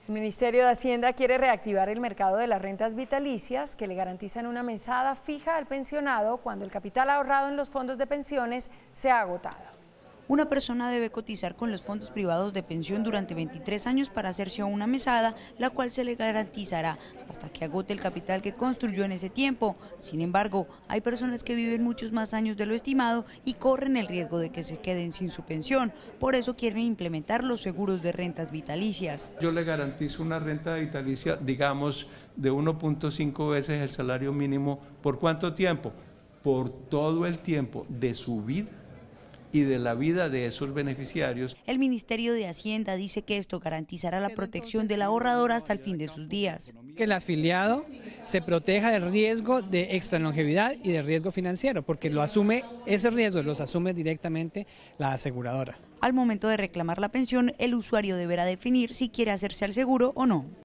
El Ministerio de Hacienda quiere reactivar el mercado de las rentas vitalicias que le garantizan una mesada fija al pensionado cuando el capital ahorrado en los fondos de pensiones se ha agotado. Una persona debe cotizar con los fondos privados de pensión durante 23 años para hacerse a una mesada, la cual se le garantizará hasta que agote el capital que construyó en ese tiempo. Sin embargo, hay personas que viven muchos más años de lo estimado y corren el riesgo de que se queden sin su pensión. Por eso quieren implementar los seguros de rentas vitalicias. Yo le garantizo una renta vitalicia, digamos, de 1.5 veces el salario mínimo. ¿Por cuánto tiempo? Por todo el tiempo de su vida y de la vida de esos beneficiarios. El Ministerio de Hacienda dice que esto garantizará la protección del ahorrador hasta el fin de sus días. Que el afiliado se proteja del riesgo de extralongevidad y del riesgo financiero, porque ese riesgo los asume directamente la aseguradora. Al momento de reclamar la pensión, el usuario deberá definir si quiere hacerse al seguro o no.